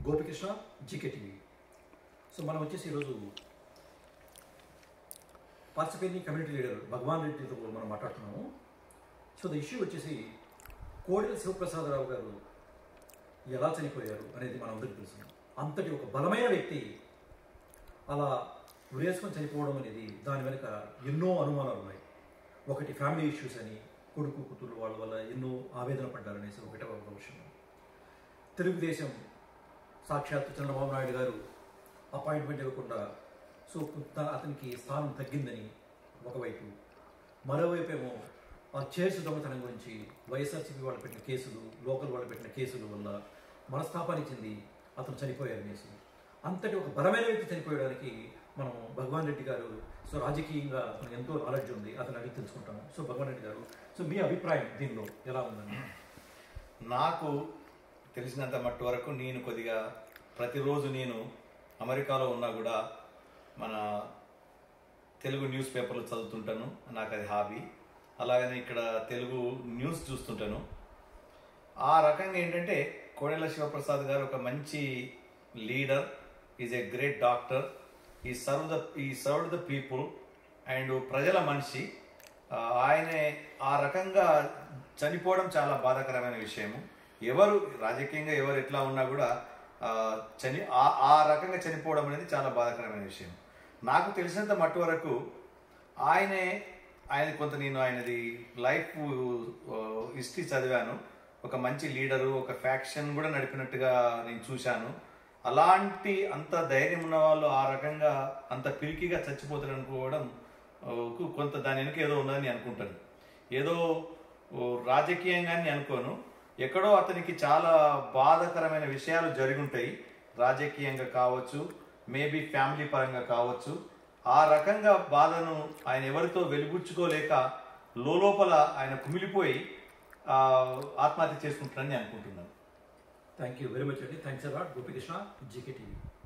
Gopikrishna, GK TV. So మనం వచ్చేసి ఈరోజు పార్సిపేని కమ్యూనిటీ లీడర్ భగవాన్ రెడ్డితో మనం మాట్లాడుతున్నాము. సో ద ఇష్యూ వచ్చేసి కోడెల శివప్రసాదరావు గారు ఎలా చనిపోయారు అనేది మన అందరికీ తెలుసు. అంతటి ఒక బలమైన వ్యక్తి అలా ఉరేసుకొని చనిపోవడం అనేది దాని వెనుక ఎన్నో అనుమానాలు ఉన్నాయి. ఒకటి ఫ్యామిలీ ఇష్యూస్ అని, కొడుకు కూతురు వాళ్ళ వల్ల ఎన్నో ఆవేదన పడ్డారనేసి ఒకటే ఒక విషయం. తెలుగుదేశం సాక్షాత్తు చంద్రబాబు నాయుడు గారు అపాయింట్మెంట్ ఇవ్వకుండా సో అతనికి స్థానం తగ్గిందని ఒకవైపు, మరోవైపు ఏమో ఆ చైర్స్ దొంగతనం గురించి వైఎస్ఆర్సీపీ వాళ్ళు పెట్టిన కేసులు, లోకల్ వాళ్ళు పెట్టిన కేసుల వల్ల మనస్తాపానికి చెంది అతను చనిపోయారనేసి, అంతటి ఒక బలమైన వ్యక్తి చనిపోయడానికి మనం భగవాన్ రెడ్డి గారు సో రాజకీయంగా అతను ఎంతో నాలెడ్జ్ ఉంది, అతను అడిగి తెలుసుకుంటాము. సో భగవాన్ రెడ్డి గారు, సో మీ అభిప్రాయం దీనిలో ఎలా ఉందండి? నాకు తెలిసినంత మట్టు వరకు నేను కొద్దిగా ప్రతిరోజు నేను అమెరికాలో ఉన్నా కూడా మన తెలుగు న్యూస్ పేపర్లు చదువుతుంటాను, నాకు అది హాబీ. అలాగనే ఇక్కడ తెలుగు న్యూస్ చూస్తుంటాను. ఆ రకంగా ఏంటంటే కోడెల శివప్రసాద్ గారు ఒక మంచి leader, is a great doctor, he served the people and ప్రజల మనిషి. ఆయనే ఆ రకంగా చనిపోవడం చాలా బాధాకరమైన విషయము. ఎవరు రాజకీయంగా ఎవరు ఎట్లా ఉన్నా కూడా ఆ రకంగా చనిపోవడం అనేది చాలా బాధాకరమైన విషయం. నాకు తెలిసినంత మట్టు వరకు ఆయన కొంత నేను ఆయనది లైఫ్ హిస్టరీ చదివాను. ఒక మంచి లీడరు, ఒక ఫ్యాక్షన్ కూడా నడిపినట్టుగా నేను చూశాను. అలాంటి అంత ధైర్యం ఉన్న వాళ్ళు ఆ రకంగా అంత పిరికిగా చచ్చిపోతారు అనుకోవడం కొంత దాని వెనుక ఏదో ఉన్నదని అనుకుంటాను. ఏదో రాజకీయంగానే అనుకోను, ఎక్కడో అతనికి చాలా బాధాకరమైన విషయాలు జరుగుంటాయి, రాజకీయంగా కావచ్చు, మేబీ ఫ్యామిలీ పరంగా కావచ్చు. ఆ రకంగా బాధను ఆయన ఎవరితో వెలిబుచ్చుకోలేక లోపల ఆయన కుమిలిపోయి ఆత్మహత్య చేసుకుంటారని అనుకుంటున్నాను. థ్యాంక్ యూ వెరీ మచ్ అండి. Thanks a lot. Gopikrishna, GK TV.